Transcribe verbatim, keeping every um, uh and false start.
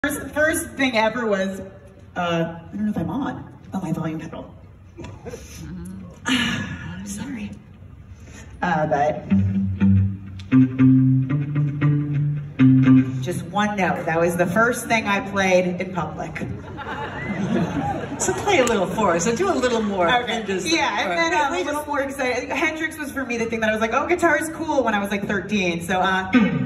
First, first thing ever was, uh, I don't know if I'm on, oh, my volume pedal. Sorry. Uh, but, just one note. That was the first thing I played in public. So play a little for us, so do a little more. Okay. Yeah, and then um, a little more excited. Hendrix was for me the thing that I was like, oh, guitar is cool when I was like thirteen, so, uh.